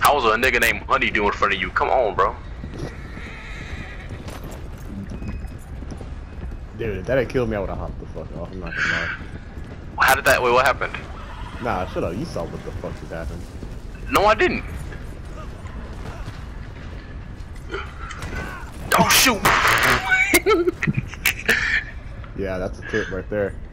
How was a nigga named Honeydew in front of you? Come on, bro. Dude, if that had killed me, I would have hopped the fuck off. I'm not gonna lie. How did that? Wait, what happened? Nah, shut up. You saw what the fuck just happened. No, I didn't. Oh shoot! Yeah, that's a tip right there.